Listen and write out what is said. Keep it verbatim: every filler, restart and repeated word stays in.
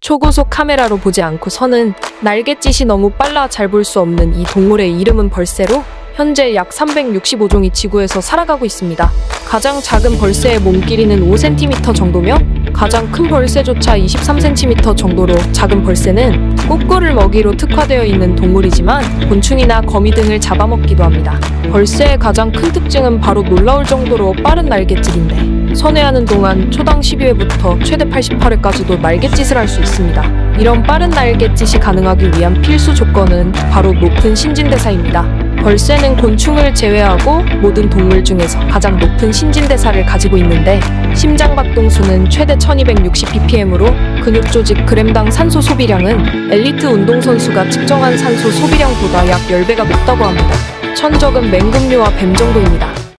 초고속 카메라로 보지 않고서는 날갯짓이 너무 빨라 잘 볼 수 없는 이 동물의 이름은 벌새로 현재 약 삼백육십오 종이 지구에서 살아가고 있습니다. 가장 작은 벌새의 몸 길이는 오 센티미터 정도며 가장 큰 벌새조차 이십삼 센티미터 정도로 작은 벌새는 꼬꼬를 먹이로 특화되어 있는 동물이지만 곤충이나 거미 등을 잡아먹기도 합니다. 벌새의 가장 큰 특징은 바로 놀라울 정도로 빠른 날갯짓인데 선회하는 동안 초당 십이 회부터 최대 팔십팔 회까지도 날갯짓을 할 수 있습니다. 이런 빠른 날갯짓이 가능하기 위한 필수 조건은 바로 높은 신진대사입니다. 벌새는 곤충을 제외하고 모든 동물 중에서 가장 높은 신진대사를 가지고 있는데 심장박동수는 최대 천이백육십 비피엠으로 근육조직 그램당 산소 소비량은 엘리트 운동선수가 측정한 산소 소비량보다 약 십 배가 높다고 합니다. 천적은 맹금류와 뱀 정도입니다.